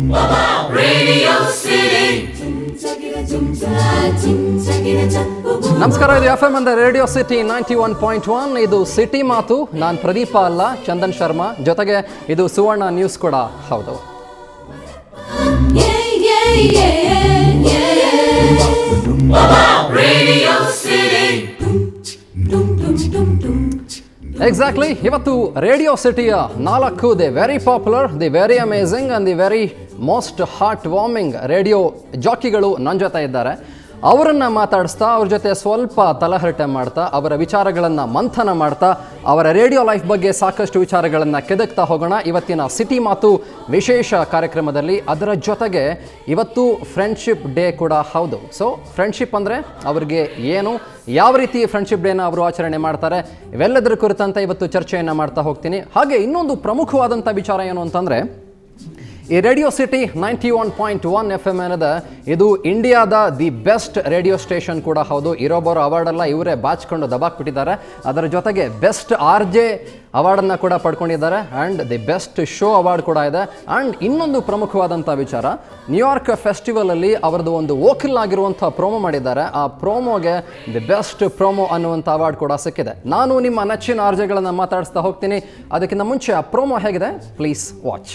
ನಮಸ್ಕಾರ, ಇದು FM ಅಂದ್ರೆ ರೇಡಿಯೋ ಸಿಟಿ 91.1. ಇದು ಸಿಟಿ ಮಾತು. ನಾನು ಪ್ರದೀಪ ಅಲ್ಲ, ಚಂದನ್ ಶರ್ಮಾ. ಜೊತೆಗೆ ಇದು ಸುವರ್ಣ ನ್ಯೂಸ್ ಕೂಡ ಹೌದು. ಎಕ್ಸಾಕ್ಟ್ಲಿ. ಇವತ್ತು ರೇಡಿಯೋ ಸಿಟಿಯ 4 the very popular, the very amazing and the very most heart warming radio ಜಾಕಿಗಳು ನನ್ನ ಜೊತೆ ಇದ್ದಾರೆ. ಅವರನ್ನು ಮಾತಾಡಿಸ್ತಾ, ಅವ್ರ ಜೊತೆ ಸ್ವಲ್ಪ ತಲಹರಟೆ ಮಾಡ್ತಾ, ಅವರ ವಿಚಾರಗಳನ್ನು ಮಂಥನ ಮಾಡ್ತಾ, ಅವರ ರೇಡಿಯೋ ಲೈಫ್ ಬಗ್ಗೆ ಸಾಕಷ್ಟು ವಿಚಾರಗಳನ್ನು ಕೆದಕ್ತಾ ಹೋಗೋಣ ಇವತ್ತಿನ ಸಿಟಿ ಮಾತು ವಿಶೇಷ ಕಾರ್ಯಕ್ರಮದಲ್ಲಿ. ಅದರ ಜೊತೆಗೆ ಇವತ್ತು ಫ್ರೆಂಡ್ಶಿಪ್ ಡೇ ಕೂಡ ಹೌದು. ಸೊ ಫ್ರೆಂಡ್ಶಿಪ್ ಅಂದರೆ ಅವ್ರಿಗೆ ಏನು, ಯಾವ ರೀತಿ ಫ್ರೆಂಡ್ಶಿಪ್ ಡೇನ ಅವರು ಆಚರಣೆ ಮಾಡ್ತಾರೆ, ಇವೆಲ್ಲದರ ಕುರಿತಂತೆ ಇವತ್ತು ಚರ್ಚೆಯನ್ನು ಮಾಡ್ತಾ ಹೋಗ್ತೀನಿ. ಹಾಗೆ ಇನ್ನೊಂದು ಪ್ರಮುಖವಾದಂಥ ವಿಚಾರ ಏನು ಅಂತಂದರೆ, ಈ ರೇಡಿಯೋ ಸಿಟಿ 91.1 FM ಏನಿದೆ, ಇದು ಇಂಡಿಯಾದ ದಿ ಬೆಸ್ಟ್ ರೇಡಿಯೋ ಸ್ಟೇಷನ್ ಕೂಡ ಹೌದು. ಇರೋಬ್ಬರು ಅವಾರ್ಡೆಲ್ಲ ಇವರೇ ಬಾಚ್ಕೊಂಡು ದಬಾಕ್ಬಿಟ್ಟಿದ್ದಾರೆ. ಅದರ ಜೊತೆಗೆ ಬೆಸ್ಟ್ RJ ಅವಾರ್ಡನ್ನು ಕೂಡ ಪಡ್ಕೊಂಡಿದ್ದಾರೆ and the best show award ಕೂಡ ಇದೆ. ಆ್ಯಂಡ್ ಇನ್ನೊಂದು ಪ್ರಮುಖವಾದಂಥ ವಿಚಾರ, ನ್ಯೂಯಾರ್ಕ್ ಫೆಸ್ಟಿವಲಲ್ಲಿ ಅವರದ್ದು ಒಂದು ವೋಕಲ್ ಆಗಿರುವಂಥ ಪ್ರೋಮೋ ಮಾಡಿದ್ದಾರೆ. ಆ ಪ್ರೋಮೋಗೆ ದಿ ಬೆಸ್ಟ್ ಪ್ರೋಮೋ ಅನ್ನುವಂಥ ಅವಾರ್ಡ್ ಕೂಡ ಸಿಕ್ಕಿದೆ. ನಾನು ನಿಮ್ಮ ನೆಚ್ಚಿನ RJಗಳನ್ನು ಮಾತಾಡಿಸ್ತಾ ಹೋಗ್ತೀನಿ. ಅದಕ್ಕಿಂತ ಮುಂಚೆ ಆ ಪ್ರೋಮೋ ಹೇಗಿದೆ ಪ್ಲೀಸ್ ವಾಚ್.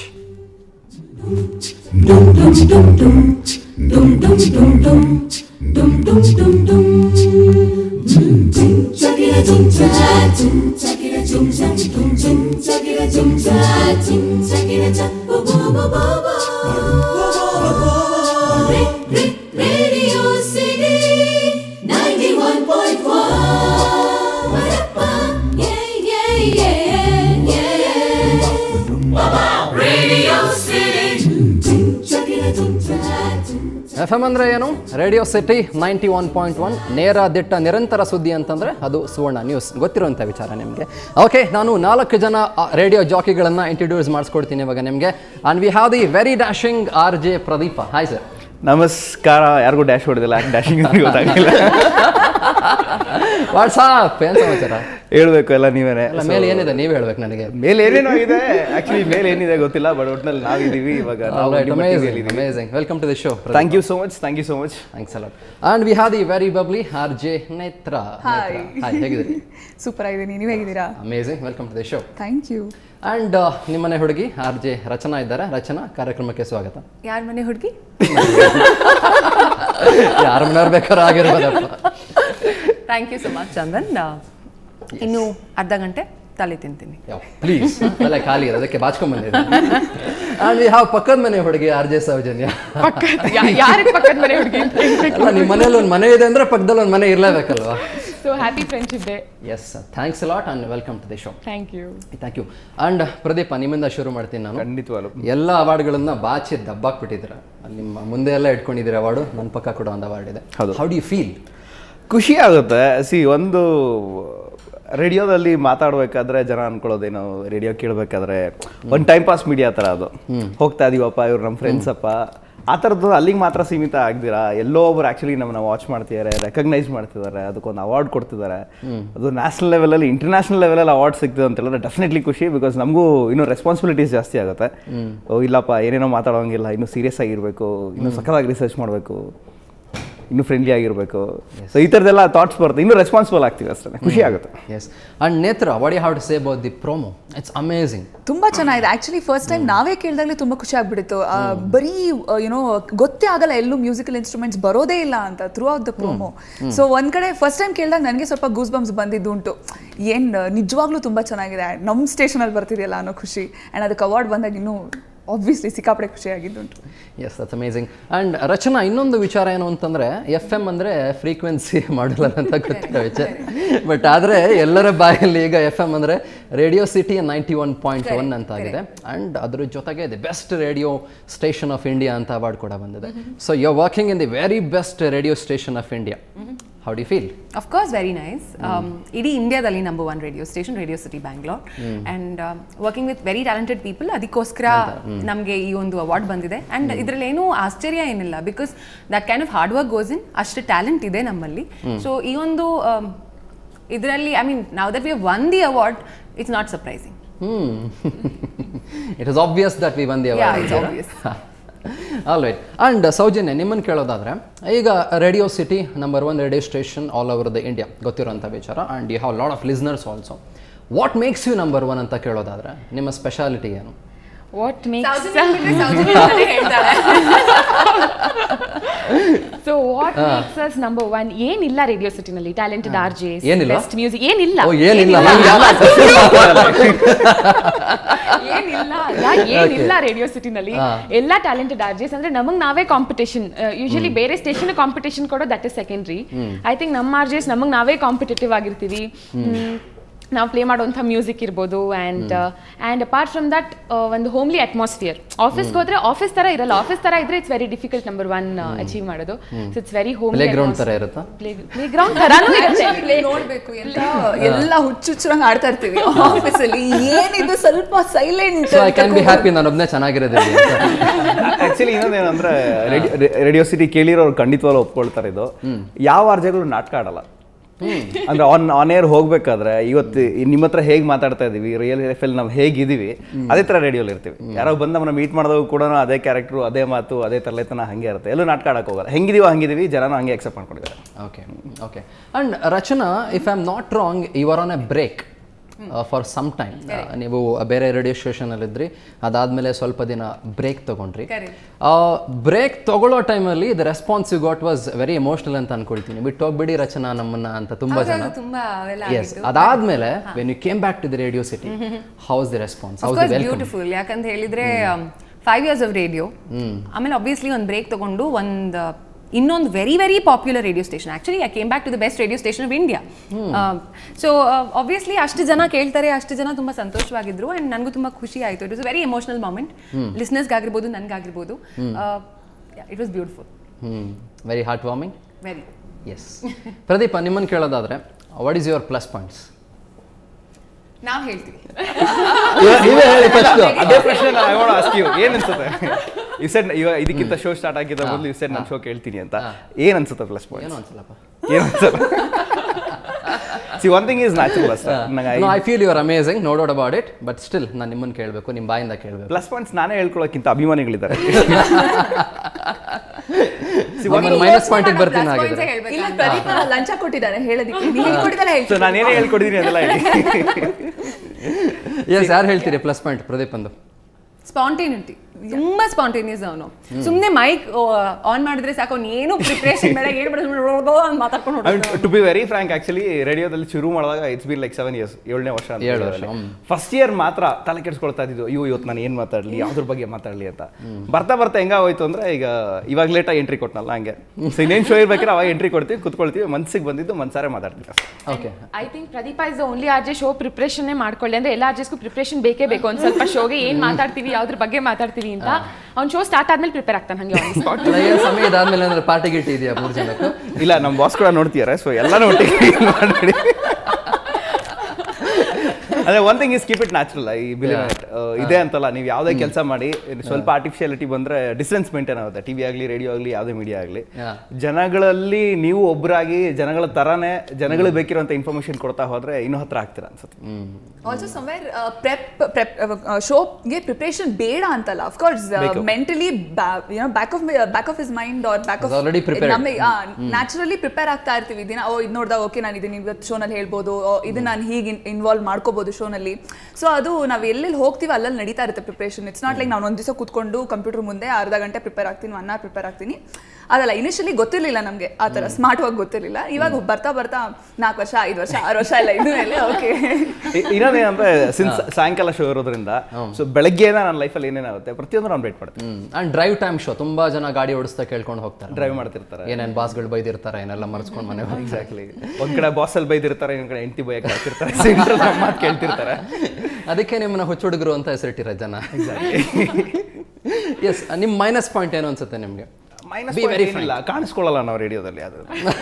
FM ಅಂದರೆ ಏನು? ರೇಡಿಯೋ ಸಿಟಿ 91.1 ನೇರ ದಿಟ್ಟ ನಿರಂತರ ಸುದ್ದಿ ಅಂತಂದರೆ ಅದು ಸುವರ್ಣ ನ್ಯೂಸ್. ಗೊತ್ತಿರುವಂಥ ವಿಚಾರ ನಿಮಗೆ. ಓಕೆ, ನಾನು 4 ಜನ ರೇಡಿಯೋ ಜಾಕಿಗಳನ್ನು ಇಂಟ್ರೊಡ್ಯೂಸ್ ಮಾಡಿಸ್ಕೊಡ್ತೀನಿ ಇವಾಗ ನಿಮಗೆ. And we have the very dashing RJ Pradeep. Hi sir. ನಮಸ್ಕಾರ. ಯಾರಿಗೂ ಡ್ಯಾಶ್ ಹೊಡೆದಿಲ್ಲ, ಡ್ಯಾಶಿಂಗ್ ಗೊತ್ತಾಗಿಲ್ಲ. ವಾಟ್ಸಾಪ್ ಏನು ಸಮಾಚಾರ? ಹೇಳ್ಬೇಕು ಎಲ್ಲ ನೀವೇನೆ. ಮೇಲೆ ಏನಿದೆ ನೀವು ಹೇಳ್ಬೇಕು ನನಗೆ. ಮೇಲೆ ಏನೇನೋ ಇದೆ, ಆಕ್ಚುಲಿ ಮೇಲೆ ಏನಿದೆ ಗೊತ್ತಿಲ್ಲ, ಬಟ್ ಒಟ್ಟಿನಲ್ಲಿ ನಾವಿದ್ದೀವಿ ಇವಾಗ. Amazing. Welcome to the show. Thank you so much. Thank you so much. Thanks a lot. And we have the very bubbly RJ Netra. Hi, ಹೇಗಿದ್ದೀರಿ? ಸೂಪರ್ ಆಗಿದ್ದೀನಿ, ನೀವು ಹೇಗಿದ್ದೀರಾ? Amazing. Welcome to the show. Thank you. And ನಿಮ್ಮನೆ ಹುಡುಗಿ RJ ರಚನಾ ಇದ್ದಾರೆ. ರಚನಾ, ಕಾರ್ಯಕ್ರಮಕ್ಕೆ ಸ್ವಾಗತ. ಯಾರ ಮನೆ ಹುಡುಗಿ? ಯಾರ ಮನೆಯವ್ರು ಬೇಕಾದ್ರೂ ಆಗಿರ್ಬೋದಪ್ಪ. Thank you so much Chandan. ಇನ್ನು ಅರ್ಧ ಗಂಟೆ ತಲೆ ತಿಂತೀನಿ. ಪ್ಲೀಸ್, ತಲೆ ಖಾಲಿ ಇದೆ, ಅದಕ್ಕೆ ಬಾಚ್ಕೊಂಡ್ಬಂದಿದ್ದೆ. ಆ್ಯಂಡ್ ವಿ ಹ್ಯಾವ್ ಪಕ್ಕದ ಮನೆ ಹುಡುಗಿ RJ ಸೌಜನ್ಯ. ಯಾರ ಪಕ್ಕದ ಮನೆ ಹುಡುಗಿ? ನಿಮ್ಮ ಮನೇಲಿ ಒಂದು ಮನೆ ಇದೆ ಅಂದರೆ ಪಕ್ಕದಲ್ಲಿ ಒಂದು ಮನೆ ಇರಲೇಬೇಕಲ್ವಾ? So happy friendship day. Yes, thanks a lot and welcome to the show. Thank you. Thank you. And Pradeep, ನಿಮ್ಮಿಂದ ಶುರು ಮಾಡ್ತೀನಿ ನಾನು. ಖಂಡಿತವಾಗ್ಲೂ. ಎಲ್ಲ ಅವಾರ್ಡ್ಗಳನ್ನ ಬಾಚಿ ದಬ್ಬಾಕ್ಬಿಟ್ಟಿದ್ದೀರ. ನಿಮ್ಮ ಮುಂದೆ ಎಲ್ಲ ಇಟ್ಕೊಂಡಿದ್ದೀರ ಅವಾರ್ಡು. ನನ್ನ ಪಕ್ಕ ಕೂಡ ಒಂದು ಅವಾರ್ಡ್ ಇದೆ. How do you feel? ಖುಷಿ ಆಗುತ್ತೆ. ಒಂದು ರೇಡಿಯೋದಲ್ಲಿ ಮಾತಾಡ್ಬೇಕಾದ್ರೆ ಜನ ಅನ್ಕೊಳ್ಳೋದೇನು, ರೇಡಿಯೋ ಕೇಳಬೇಕಾದ್ರೆ ಒಂದು ಟೈಮ್ ಪಾಸ್ ಮೀಡಿಯಾ ಥರ ಅದು. ಹೋಗ್ತಾ ಇದೀವಪ್ಪ, ಇವ್ರು ನಮ್ಮ ಫ್ರೆಂಡ್ಸ್ ಅಪ್ಪ, ಆ ಥರದ್ದು ಅಲ್ಲಿಗೆ ಮಾತ್ರ ಸೀಮಿತ ಆಗ್ದಿರಾ ಎಲ್ಲೋ ಒಬ್ರು ಆ್ಯಕ್ಚುಲಿ ನಮ್ಮನ್ನ ವಾಚ್ ಮಾಡ್ತಿದ್ದಾರೆ, ರೆಕಗ್ನೈಸ್ ಮಾಡ್ತಿದ್ದಾರೆ, ಅದಕ್ಕೊಂದು ಅವಾರ್ಡ್ ಕೊಡ್ತಿದ್ದಾರೆ. ಅದು ನ್ಯಾಷನಲ್ ಲೆವೆಲಲ್ಲಿ, ಇಂಟರ್ನ್ಯಾಷನಲ್ ಲೆವೆಲಲ್ಲಿ ಅವಾರ್ಡ್ ಸಿಗ್ತದೆ ಅಂತ ಹೇಳಿದ್ರೆ ಡೆಫಿನೆಟ್ಲಿ ಖುಷಿ. ಬಿಕಾಸ್ ನಮಗೂ ಇನ್ನೂ ರೆಸ್ಪಾನ್ಸಿಬಿಲಿಟೀಸ್ ಜಾಸ್ತಿ ಆಗುತ್ತೆ. ಇಲ್ಲಪ್ಪ ಏನೇನೋ ಮಾತಾಡೋಂಗಿಲ್ಲ, ಇನ್ನೂ ಸೀರಿಯಸ್ ಆಗಿರಬೇಕು, ಇನ್ನೂ ಸಖತ್ತಾಗಿ ರಿಸರ್ಚ್ ಮಾಡಬೇಕು, ಇನ್ನೂ ಫ್ರೆಂಡ್ಲಿ ಆಗಿರಬೇಕು. ಸೊ ಈ ಥರದ್ದೆಲ್ಲ ಥಾಟ್ಸ್ ಬರುತ್ತೆ, ಇನ್ನೂ ರೆಸ್ಪಾನ್ಸಿಬಲ್ ಆಗ್ತೀವಿ ಅಷ್ಟೇ. ಖುಷಿ ಆಗುತ್ತೆ. Yes. And Netra, what you have to say about the promo? It's amazing. ತುಂಬ ಚೆನ್ನಾಗಿದೆ. ಆ್ಯಕ್ಚುಲಿ ಫಸ್ಟ್ ಟೈಮ್ ನಾವೇ ಕೇಳಿದಾಗಲೇ ತುಂಬ ಖುಷಿ ಆಗ್ಬಿಟ್ಟಿತ್ತು. ಬರೀ ಏನೋ ಗೊತ್ತೇ ಆಗಲ್ಲ ಎಲ್ಲೂ ಮ್ಯೂಸಿಕಲ್ ಇನ್ಸ್ಟ್ರೂಮೆಂಟ್ಸ್ ಬರೋದೇ ಇಲ್ಲ ಅಂತ throughout the promo. So ಒಂದು ಕಡೆ ಫಸ್ಟ್ ಟೈಮ್ ಕೇಳಿದಾಗ ನನಗೆ ಸ್ವಲ್ಪ ಗೂಸ್ ಬಂಪ್ಸ್ ಬಂದಿದ್ದು ಉಂಟು. ಏನು ನಿಜವಾಗ್ಲೂ ತುಂಬ ಚೆನ್ನಾಗಿದೆ, ನಮ್ಮ ಸ್ಟೇಷನಲ್ಲಿ ಬರ್ತಿದೆಯಲ್ಲ ಅನ್ನೋ ಖುಷಿ. ಆ್ಯಂಡ್ ಅದಕ್ಕೆ ಅವಾರ್ಡ್ ಬಂದಾಗ ಇನ್ನೂ ಆಬ್ವಿಯಸ್ಲಿ ಸಿಕ್ಕಾಪಡೆ ಖುಷಿಯಾಗಿದ್ದುಂಟು. Yes, that's amazing. And Rachana, ಇನ್ನೊಂದು ವಿಚಾರ ಏನು ಅಂತಂದರೆ, FM ಅಂದರೆ ಫ್ರೀಕ್ವೆನ್ಸಿ ಮಾಡಲ್ಲ ಅಂತ ಗೊತ್ತಿರೋ ವಿಚಾರ. ಬಟ್ ಆದರೆ ಎಲ್ಲರ ಬಾಯಲ್ಲಿ ಈಗ FM ಅಂದರೆ ರೇಡಿಯೋ ಸಿಟಿ 91.1 ಅಂತ ಆಗಿದೆ. ಆ್ಯಂಡ್ ಅದ್ರ ಜೊತೆಗೆ the best radio station of India ಅಂತ ಅವಾರ್ಡ್ ಕೂಡ ಬಂದಿದೆ. So you are working in the very best radio station of India. How do you feel? Of course, very nice. Idi India dalli #1 radio station, Radio City Bangalore, and working with very talented people. Adikoskara namge ee ondu award bandide, and idralli enu ಆಶ್ಚರ್ಯ ಏನಿಲ್ಲ, because that kind of hard work goes in, ಅಷ್ಟು talent ಇದೆ ನಮ್ಮಲ್ಲಿ. So ee ondu idralli, I mean, now that we have won the award, it's not surprising. It is obvious that we won the award. Yeah, it's obvious. All right. And Soujanya, ನಿಮ್ಮನ್ನು ಕೇಳೋದಾದರೆ, ಈಗ radio city number 1 radio station all over the India, ಗೊತ್ತಿರೋಂಥ ವಿಚಾರ. And you have lot of listeners also. What makes you number 1 ಅಂತ ಕೇಳೋದಾದರೆ ನಿಮ್ಮ speciality ಏನು? What makes so what makes us number 1? ಏನಿಲ್ಲ radio ಸಿಟಿನಲ್ಲಿ ಟ್ಯಾಲೆಂಟೆಡ್ RJs, ಬೆಸ್ಟ್ ಮ್ಯೂಸಿಕ್ ಏನಿಲ್ಲ. ಏನಿಲ್ಲ radio ಸಿಟಿನಲ್ಲಿ ಎಲ್ಲ ಟ್ಯಾಲೆಂಟೆಡ್ RJs. ಅಂದ್ರೆ ನಮಗ್ ನಾವೇ ಕಾಂಪಿಟೇಷನ್. ಯೂಶಲಿ ಬೇರೆ ಸ್ಟೇಷನ್ ಕಾಂಪಿಟೇಷನ್ ಕೊಡೋ that is secondary. I think ನಮ್ಮ RJs ನಮಗ್ ನಾವೇ ಕಾಂಪಿಟೇಟಿವ್ ಆಗಿರ್ತೀವಿ. ನಾವು ಪ್ಲೇ ಮಾಡುವಂಥ ಮ್ಯೂಸಿಕ್ ಇರ್ಬೋದು. ಆ್ಯಂಡ್ ಅಪಾರ್ಟ್ ಫ್ರಮ್ ದಟ್ ಒಂದು ಹೋಮ್ಲಿ ಅಟ್ಮಾಸ್ಫಿಯರ್. ಆಫೀಸ್ಗೆ ಹೋದ್ರೆ ಆಫೀಸ್ ಥರ ಇರಲ್ಲ. ಆಫೀಸ್ ಥರ ಇದ್ರೆ it's very difficult number 1 achieve ಮಾಡೋದು. So it's very homely. Playground ಥರ ಇರುತ್ತಾ? ಪ್ಲೇಗ್ರೌಂಡ್ ಥರನೂ ಇರುತ್ತೆ. ನೋಡ್ಬೇಕು ಎಲ್ಲ ಹುಚ್ಚುಚ್ಚರಂಗ್ ಆಡ್ತಾ ಇರ್ತೀವಿ ಆಫೀಸಲ್ಲಿ. ಏನಿದು ಸ್ವಲ್ಪ silent. I can be happy, ನಾನು ಒಬ್ಬನೇ ಚೆನ್ನಾಗಿರೋದು. ಆಕ್ಚುಲಿ ಇನ್ನೊಂದೇನಂದ್ರೆ ರೇಡಿಯೋ ಸಿಟಿ ಕೇಳಿರೋರು ಖಂಡಿತವಾಗ್ಲೂ ಒಪ್ಕೊಳ್ತಾರೆ. ಇದು ಯಾವ RJಗಳು ನಾಟಕ ಆಡಲ್ಲ. ಅಂದ್ರೆ ಆನ್ ಏರ್ ಹೋಗ್ಬೇಕಾದ್ರೆ ಇವತ್ತು ನಿಮ್ಮ ಹತ್ರ ಹೇಗೆ ಮಾತಾಡ್ತಾ ಇದೀವಿ, ರಿಯಲ್ ಲೈಫಲ್ಲಿ ನಾವು ಹೇಗಿದ್ದೀವಿ ಅದೇ ತರ ರೇಡಿಯೋಲಿ ಇರ್ತೀವಿ. ಯಾರೋ ಬಂದು ನಮ್ಮನ್ನ ಮೀಟ್ ಮಾಡಿದಾಗ ಕೂಡ ಅದೇ ಕ್ಯಾರೆಕ್ಟ್ರು, ಅದೇ ಮಾತು, ಅದೇ ತರಲೆತನ ಹಂಗೆ ಇರುತ್ತೆ. ಎಲ್ಲೂ ನಾಟಕ ಆಡಕ್ಕೆ ಹೋಗಲ್ಲ. ಹೆಂಗಿದೀವೋ ಹಂಗಿದೀವಿ, ಜನನೂ ಹಂಗೆ ಅಕ್ಸೆಪ್ಟ್ ಮಾಡ್ಕೊಂಡಿದ್ದಾರೆ. Okay okay. And Rachana, if I am not wrong, you are on a break for some time. ನೀವು ಬೇರೆ ರೇಡಿಯೋ ಸ್ಟೇಷನಲ್ಲಿದ್ರಿ, ಅದಾದಮೇಲೆ ಸ್ವಲ್ಪ ದಿನ ಬ್ರೇಕ್ ತೊಗೊಂಡ್ರಿ. ಬ್ರೇಕ್ ತೊಗೊಳ್ಳೋ ಟೈಮಲ್ಲಿ the response you got was very emotional ಅಂತ ಅನ್ಕೊಳ್ತೀನಿ. ಬಿಟ್ಟು ಹೋಗ್ಬಿಡಿ ರಚನಾ ನಮ್ಮನ್ನ ಅಂತ ತುಂಬ ಜನ. ಎಸ್, ಅದಾದಮೇಲೆ when you came back to the radio city, how is the response? How is the welcome? Beautiful. ಯಾಕಂತ ಹೇಳಿದ್ರೆ 5 years ಆಫ್ ರೇಡಿಯೋ, ಆಮೇಲೆ ಆಬ್ವಿಯಸ್ಲಿ ಒಂದು ಬ್ರೇಕ್ ತೊಗೊಂಡು ಇನ್ನೊಂದು very very popular radio station. Actually I came back to the best radio station of India. So obviously ಅಷ್ಟು ಜನ ಕೇಳ್ತಾರೆ, ಅಷ್ಟು ಜನ ತುಂಬ ಸಂತೋಷವಾಗಿದ್ರು. ಆ್ಯಂಡ್ ನನಗೂ ತುಂಬ ಖುಷಿ ಆಯಿತು. It was very emotional moment. ಲಿಸ್ನರ್ಸ್ಗಾಗಿರ್ಬೋದು, ನನಗಾಗಿರ್ಬೋದು. It was beautiful. Very heart warming. Very. Yes. Pradeepa, ನಿಮ್ಮನ್ನು ಕೇಳೋದಾದರೆ, what is your plus points? ನಾವು ಹೇಳ್ತೀವಿ. ಅದೇ ಪ್ರಶ್ನೆ I want to ask you. ಏನ್ ಅನ್ಸುತ್ತೆ? ಯು ಸೆಡ್ ಇದಕ್ಕಿಂತ ಶೋ ಸ್ಟಾರ್ಟ್ ಆಗಿದ್ದ ಮೊದಲು ಯು ಸೆಡ್ ನಾನು ಶೋ ಕೇಳ್ತೀನಿ ಅಂತ. ಏನ್ ಅನ್ಸುತ್ತೆ ಪ್ಲಸ್ ಪಾಯಿಂಟ್ಸ್? ಏನು ಅನ್ಸಲ್ಲಪ್ಪ. ಏನು ಅನ್ಸಲ್ಲ? See, one thing is natural. No, I feel you are amazing, no doubt about it, but still ನಾನು ನಿಮ್ಮನ್ನು ಕೇಳಬೇಕು, ನಿಮ್ಮ ಬಾಯಿಂದ ಕೇಳಬೇಕು. ಪ್ಲಸ್ ಪಾಯಿಂಟ್ಸ್ ನಾನೇ ಹೇಳ್ಕೊಳ್ಳೋಕ್ಕಿಂತ ಅಭಿಮಾನಿಗಳಿದ್ದಾರೆ. ಮೈನಸ್ ಪಾಯಿಂಟ್ ಬರ್ತೀನಿ ಹಾಗಿದ್ರೆ. ಇಲ್ಲ, ಪ್ರದೀಪ ಲಂಚ ಕೊಟ್ಟಿದ್ದಾರೆ ಹೇಳೋದಕ್ಕೆ. ನೀವು ಹೇಳ್ಕೊಟ್ಟಿದ್ದಲ್ಲ ಹೇಳ್ತೀನಿ. ನಾನೇನೇ ಹೇಳ್ಕೊಟ್ಟಿದ್ದೀನಿ ಅದೆಲ್ಲ ಹೇಳಿ. ಎಸ್, ಯಾರು ಹೇಳ್ತೀರಿ ಪ್ಲಸ್ ಪಾಯಿಂಟ್ ಪ್ರದೀಪ್ ಅಂದು? ಸ್ಪಾಂಟೇನಿಟಿ. ತುಂಬಾ ಸ್ಪಾಂಟೇನಿಯಸ್ ಅವನು. ಸುಮ್ಮನೆ ಮೈಕ್ ಆನ್ ಮಾಡಿದ್ರೆ ಸಾಕು, ಅವ್ನು ಏನು ಪ್ರಿಪರೇಷನ್ ಬೇಡ, ಏನು ಬೇಡ, ಮಾತಾಡ್ಕೊಂಡು. To be very frank, actually ರೇಡಿಯೋದಲ್ಲಿ ಶುರು ಮಾಡಿದಾಗ ಇಟ್ಸ್ ಬೀನ್ ಲೈಕ್ 7 years, 7ನೇ ವರ್ಷ. 7 ವರ್ಷ. ಫಸ್ಟ್ ಇಯರ್ ಮಾತ್ರ ತಲೆ ಕೆಡಿಸ್ಕೊಳ್ತಾ ಇದ್ದು, ಇವತ್ತು ನಾನು ಏನು ಮಾತಾಡಲಿ, ಯಾವ್ದ್ರ ಬಗ್ಗೆ ಮಾತಾಡಲಿ ಅಂತ. ಬರ್ತಾ ಬರ್ತಾ ಹೆಂಗಾಗೋಯ್ತು ಅಂದ್ರೆ, ಇವಾಗ ಲೇಟಾಗಿ ಎಂಟ್ರಿ ಕೊಟ್ಟನಲ್ಲ, ಹಂಗೆ ಇನ್ನೇನು ಶೋ ಇರ್ಬೇಕಾದ್ರೆ ಅವಾಗ ಎಂಟ್ರಿ ಕೊಡ್ತೀವಿ, ಕುತ್ಕೊಳ್ತೀವಿ, ಮನ್ಸಿಗೆ ಬಂದಿದ್ದು ಮನ್ಸಾರೆ ಮಾತಾಡ್ತೀವಿ. Okay. I think Pradeepa is the only RJ show preparation ಮಾಡ್ಕೊಳ್ಳಿ. ಅಂದ್ರೆ ಎಲ್ಲ RJಸ್ಗೂ ಪ್ರಿಪ್ರೇಷನ್ ಬೇಕೇ ಬೇಕು. ಒಂದು ಸ್ವಲ್ಪ ಶೋಗೆ ಏನು ಮಾತಾಡ್ತೀವಿ, ಯಾವ್ದ್ರ ಬಗ್ಗೆ ಮಾತಾಡ್ತೀವಿ ಅಂತ ಅವ್ನು ಶೋ ಸ್ಟಾರ್ಟ್ ಆದ್ಮೇಲೆ ಪ್ರಿಪೇರ್ ಆಗ್ತಾನೆ. ಹಂಗೆ ಆನ್ ಸ್ಪಾಟ್. ಏನು ಸಮಯ ಇದಾದ್ಮೇಲೆ ಅಂದ್ರೆ ಪಾರ್ಟಿ ಗಿಟ್ಟಿ ಇದೆಯಾ 3 ಜನಕ್ಕೂ? ಇಲ್ಲ, ನಮ್ಮ ಬಾಸ್ ಕೂಡ ನೋಡ್ತೀಯಾರೆ, ಸೊ ಎಲ್ಲಾನು ಒಟ್ಟಿಗೆ ಮಾಡಿ. ಅದೇ one thing is keep it natural. I believe it. ಇದೆ ಅಂತಲ್ಲ, ನೀವು ಯಾವುದೇ ಕೆಲಸ ಮಾಡಿ ಸ್ವಲ್ಪ ಆರ್ಟಿಫಿಷಿಯಾಲಿಟಿ ಬಂದ್ರೆ ಡಿಸ್ಟೆನ್ಸ್ ಮೇಂಟೈನ್ ಆಗುತ್ತೆ. ಟಿವಿ ಆಗಲಿ, ರೇಡಿಯೋ ಆಗಲಿ, ಯಾವುದೇ ಮೀಡಿಯಾ ಆಗಲಿ. ಜನಗಳಲ್ಲಿ ನೀವು ಒಬ್ಬರಾಗಿ ಜನಗಳ ತರಾನೇ ಜನಗಳಿಗೆ ಬೇಕಿರುವಂತ ಇನ್ಫಾರ್ಮೇಶನ್ ಕೊಡ್ತಾ ಹೋದ್ರೆ ಇನ್ನೂ ಹತ್ರ ಆಗ್ತೀರಾ ಅನ್ಸುತ್ತೆ. ಆಲ್ಸೋ ಸಮ್ವೇರ್ ಶೋಗೆ ಪ್ರಿಪರೇಷನ್ ಬೇಡ ಅಂತಲ್ಲ. Of course mentally back of his mind or back of naturally prepare ಆಗ್ತಾ ಇರ್ತೀವಿ. ದಿನ ಇದು ನೋಡಿದಾಗ ಓಕೆ, ನಾನು ಇದನ್ನ ಇವತ್ತು ಶೋನಲ್ಲಿ ಹೇಳ್ಬೋದು, ಇದನ್ನ ನಾನು ಹೀಗೆ ಇನ್ವಾಲ್ವ್ ಮಾಡ್ಕೋಬಹುದು ಶೋನಲ್ಲಿ. ಸೊ ಅದು ನಾವು ಎಲ್ಲೆಲ್ಲಿ ಹೋಗ್ತೀವಿ ಅಲ್ಲಲ್ಲಿ ನಡೀತಾ ಇರುತ್ತೆ ಪ್ರಿಪರೇಷನ್. ಇಟ್ಸ್ ನಾಟ್ ಲೈಕ್ ನಾನು ಒಂದು ದಿವಸ ಕೂತ್ಕೊಂಡು ಕಂಪ್ಯೂಟರ್ ಮುಂದೆ ಅರ್ಧ ಗಂಟೆ ಪ್ರಿಪೇರ್ ಆಗ್ತೀನಿ, 1 hour ಪ್ರಿಪೇರ್ ಆಗ್ತೀನಿ. ಅದಲ್ಲ, ಇನಿಷಿಯಲಿ ಗೊತ್ತಿರಲಿಲ್ಲ ನಮಗೆ ಆ ಥರ ಸ್ಮಾರ್ಟ್ ಆಗಿ ಗೊತ್ತಿರಲಿಲ್ಲ. ಇವಾಗ ಬರ್ತಾ ಬರ್ತಾ 4 ವರ್ಷ, 5 ವರ್ಷ, 6 ವರ್ಷ ಎಲ್ಲ ಇದ್ರ ಮೇಲೆ ಓಕೆ. ಇನ್ನೊಂದೇನಂದ್ರೆ, ಸಿನ್ಸ್ ಸಾಯಂಕಾಲ ಶೋ ಇರೋದ್ರಿಂದ ಸೊ ಬೆಳಗ್ಗೆ ನನ್ನ ಲೈಫಲ್ಲಿ ಏನೇನಾಗುತ್ತೆ ಪ್ರತಿಯೊಂದು ನಾನು ವೇಟ್ ಮಾಡ್ತೀನಿ. ಅಂಡ್ ಡ್ರೈವ್ ಟೈಮ್ ಶೋ ತುಂಬಾ ಜನ ಗಾಡಿ ಓಡಿಸ್ತಾ ಕೇಳ್ಕೊಂಡು ಹೋಗ್ತಾರೆ, ಡ್ರೈವ್ ಮಾಡ್ತಿರ್ತಾರೆ. ಏನೇನು ಬಾಸ್ಗಳು ಬೈದಿರ್ತಾರೆ, ಏನೆಲ್ಲ ಮರ್ಸ್ಕೊಂಡು ಮನೆ. ಎಕ್ಸಾಕ್ಟ್ಲಿ. ಒಂದ್ ಕಡೆ ಬಾಸಲ್ಲಿ ಬೈದಿರ್ತಾರೆ, ಇನ್ನೊಂದ್ ಕಡೆ ಹೆಂಡತಿ ಬೈಯಕ್ಕೆ ಹಾಕಿರ್ತಾರೆ, ಸೆಂಟ್ರಲ್ ಮಾತು ಕೇಳ್ತಿರ್ತಾರೆ. ಅದಕ್ಕೆ ನಿಮ್ಮನ್ನ ಹುಚ್ಚುಡುಗರು ಅಂತ ಹೆಸರಿಟ್ಟಿರೋ ಜನ. ಎಸ್, ನಿಮ್ಮ ಮೈನಸ್ ಪಾಯಿಂಟ್ ಏನು ಅನ್ಸುತ್ತೆ ನಿಮಗೆ? ಮೈನಸ್ ಏನಿಲ್ಲ, ಕಾಣಿಸ್ಕೊಳ್ಳಲ್ಲ ನಾವು ರೇಡಿಯೋದಲ್ಲಿ. ಅದು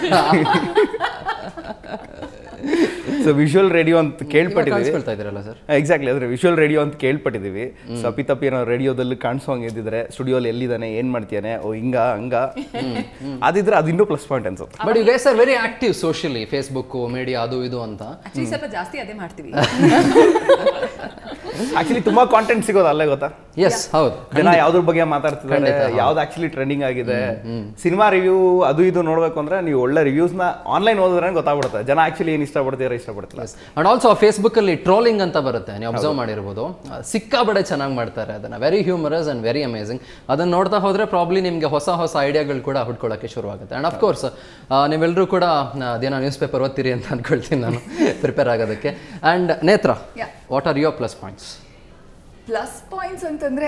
ಸೊ ವಿಜುವಲ್ ರೇಡಿಯೋ ಅಂತ ಕೇಳ್ಪಟ್ಟಿದ್ದೀವಿ. ಸರ್ ಎಕ್ಸಾಕ್ಟ್ಲಿ, ಅಂದ್ರೆ ವಿಜುವಲ್ ರೇಡಿಯೋ ಅಂತ ಕೇಳ್ಪಟ್ಟಿದ್ದೀವಿ. ಸೊ ಅಪ್ಪಿತಪ್ಪಿ ಏನೋ ರೇಡಿಯೋದಲ್ಲಿ ಕಾಣಿಸೋಂಗೆ ಇದ್ದಿದ್ರೆ, ಸ್ಟುಡಿಯೋಲಿ ಎಲ್ಲಿದ್ದಾನೆ, ಏನ್ ಮಾಡ್ತಾನೆ, ಓ ಹಿಂಗ ಹಂಗ ಅದಿದ್ರೆ ಅದು ಇನ್ನೂ ಪ್ಲಸ್ ಪಾಯಿಂಟ್ ಅನ್ಸುತ್ತೆ. But you guys are very active socially, Facebook, media, ಅದು ಇದು ಅಂತ. ಸ್ವಲ್ಪ ಜಾಸ್ತಿ ಅದೇ ಮಾಡ್ತೀವಿ. ಆಕ್ಚುಲಿ ತುಂಬಾ ಕಾಂಟೆಂಟ್ ಸಿಗೋದು ಅಲ್ಲೇ ಗೊತ್ತಾ. ಎಸ್ ಹೌದು, ಜನ ಯಾವ್ದ್ರ ಬಗ್ಗೆ ಮಾತಾಡ್ತಿದ್ದಾರೆ, ಯಾವ್ದು ಆಕ್ಚುಲಿ ಟ್ರೆಂಡಿಂಗ್ ಆಗಿದೆ. ಸಿನಿಮಾ ರಿವ್ಯೂ ಅದು ಇದು ನೋಡ್ಬೇಕು ಅಂದ್ರೆ ನೀವು ಒಳ್ಳೆ ರಿವ್ಯೂಸ್ ನ ಆನ್ಲೈನ್ ಓದಿದ್ರೆ ಗೊತ್ತಾಗ್ಬಿಡುತ್ತೆ ಜನ ಆಕ್ಚುಲಿ ಏನ್ ಇಷ್ಟಪಡ್ತಿಲ್ಲ. ಅಂಡ್ ಆಲ್ಸೋ ಫೇಸ್ಬುಕ್ ಅಲ್ಲಿ ಟ್ರೋಲಿಂಗ್ ಅಂತ ಬರುತ್ತೆ, ನೀವು ಅಬ್ಸರ್ವ್ ಮಾಡಿರ್ಬೋದು, ಸಿಕ್ಕಾಬಡೆ ಚೆನ್ನಾಗಿ ಮಾಡ್ತಾರೆ ಅದನ್ನ. Very humorous and very amazing. ಅದನ್ನ ನೋಡ್ತಾ ಹೋದ್ರೆ ಪ್ರಾಬ್ಲಿ ನಿಮ್ಗೆ ಹೊಸ ಹೊಸ ಐಡಿಯಾಗಳು ಕೂಡ ಹುಡ್ಕೊಳ್ಳೋಕೆ ಶುರುವಾಗುತ್ತೆ. ಅಂಡ್ ಅಫ್ಕೋರ್ಸ್ ನೀವೆಲ್ಲರೂ ಕೂಡ ಅದೇನೋ ನ್ಯೂಸ್ ಪೇಪರ್ ಓದ್ತೀರಿ ಅಂತ ಅನ್ಕೊಳ್ತೀನಿ ನಾನು ಪ್ರಿಪೇರ್ ಆಗೋದಕ್ಕೆ. And Netra, what are your plus points? Plus points ಅಂತಂದ್ರೆ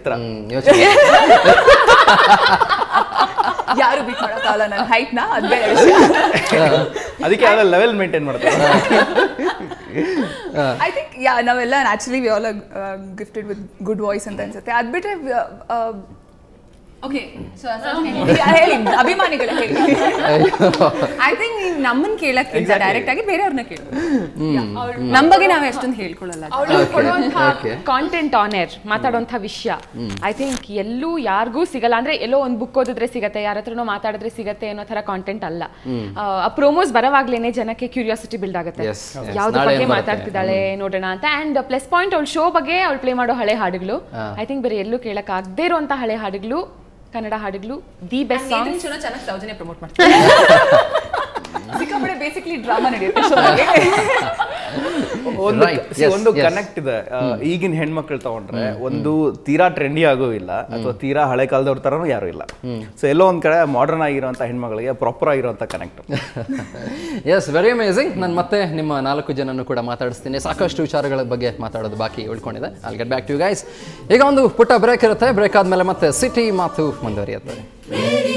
ಯಾರು ಬಿಟ್ ಮಾಡೋಕ್ಕಾಗಲ್ಲ ನನ್ನ ಹೈಟ್ನ, ಅದು ಬೇರೆ ವಿಷಯ. ಅದಕ್ಕೆ ಯಾವ ಲೆವೆಲ್ ಮೇಂಟೈನ್ ಮಾಡ್ತಾರೆ. ಐ ಥಿಂಕ್ ನಾವೆಲ್ಲ naturally we all gifted with good voice ಅಂತ ಅನ್ಸುತ್ತೆ. ಅದು ಬಿಟ್ರೆ ಓಕೆ, ಸೊ ಹೇಳಿ ಅಭಿಮಾನಿಗಳು ಹೇಳಿ. ಐ ಥಿಂಕ್ ನೀವು ನಮ್ಮನ್ನ ಕೇಳಕ್ಕಿಂತ ಡೈರೆಕ್ಟ್ ಆಗಿ ಬೇರೆಯವ್ರನ್ನ ಕೇಳಿ. ನಮ್ಮ ಬಗ್ಗೆ ನಾವೇ ಅಷ್ಟೊಂದು ಹೇಳ್ಕೊಳ್ಳಲ್ಲ. ಕಾಂಟೆಂಟ್ ಆನ್ ಏರ್ ಮಾತಾಡುವಂಥ ವಿಷಯ ಐ ಥಿಂಕ್ ಎಲ್ಲೂ ಯಾರಿಗೂ ಸಿಗಲ್ಲ. ಅಂದ್ರೆ ಎಲ್ಲೋ ಒಂದು ಬುಕ್ ಓದಿದ್ರೆ ಸಿಗತ್ತೆ, ಯಾರ ಹತ್ರನೋ ಮಾತಾಡಿದ್ರೆ ಸಿಗತ್ತೆ ಅನ್ನೋ ತರ ಕಾಂಟೆಂಟ್ ಅಲ್ಲ. ಆ ಪ್ರೋಮೋಸ್ ಬರವಾಗ್ಲೇನೆ ಜನಕ್ಕೆ ಕ್ಯೂರಿಯಾಸಿಟಿ ಬಿಲ್ಡ್ ಆಗುತ್ತೆ, ಯಾವ್ದ್ರ ಬಗ್ಗೆ ಮಾತಾಡ್ತಿದ್ದಾಳೆ ನೋಡೋಣ ಅಂತ. ಅಂಡ್ ಪ್ಲಸ್ ಪಾಯಿಂಟ್ ಅವಳ ಶೋ ಬಗ್ಗೆ ಅವಳು ಪ್ಲೇ ಮಾಡೋ ಹಳೆ ಹಾಡುಗಳು ಐ ಥಿಂಕ್ ಬೇರೆ ಎಲ್ಲೂ ಕೇಳಕ್ ಆಗದೇ ಇರುವಂತ ಹಳೆ ಹಾಡುಗಳು, ಕನ್ನಡ ಹಾಡುಗಳು, ದಿ ಬೆಸ್ಟ್ ಸಾಂಗ್. ಚೆನ್ನಾಗಿ ಸೌಜನ್ಯ ಪ್ರಮೋಟ್ ಮಾಡ್ತಾರೆ. ಸಿಕ್ಕಾಪಟ್ಟೆ ಬೇಸಿಕ್ಲಿ ಡ್ರಾಮಾ ನಡೆಯುತ್ತೆ ಶೋ. ಒಂದು ಕನೆಕ್ಟ್ ಇದೆ. ಈಗಿನ ಹೆಣ್ಮಕ್ಳು ತಗೊಂಡ್ರೆ ಒಂದು ತೀರಾ ಟ್ರೆಂಡಿ ಆಗೋ ಇಲ್ಲ, ಅಥವಾ ತೀರಾ ಹಳೆ ಕಾಲದವ್ರ ತರನು ಯಾರು ಇಲ್ಲ. ಸೊ ಎಲ್ಲೋ ಒಂದ್ ಕಡೆ ಮಾಡರ್ನ್ ಆಗಿರುವಂತ ಹೆಣ್ಮಗಳಿಗೆ ಪ್ರಾಪರ್ ಆಗಿರುವಂತ ಕನೆಕ್ಟ್. Yes, very amazing. ನಾನು ಮತ್ತೆ ನಿಮ್ಮ 4 ಜನನ್ನು ಕೂಡ ಮಾತಾಡಿಸ್ತೀನಿ. ಸಾಕಷ್ಟು ವಿಚಾರಗಳ ಬಗ್ಗೆ ಮಾತಾಡೋದು ಬಾಕಿ ಉಳ್ಕೊಂಡಿದೆ. I'll get back to you guys. ಈಗ ಒಂದು ಪುಟ್ಟ ಬ್ರೇಕ್ ಇರುತ್ತೆ. ಬ್ರೇಕ್ ಆದ್ಮೇಲೆ ಮತ್ತೆ ಸಿಟಿ ಮಾತು ಮುಂದುವರಿಯುತ್ತದೆ.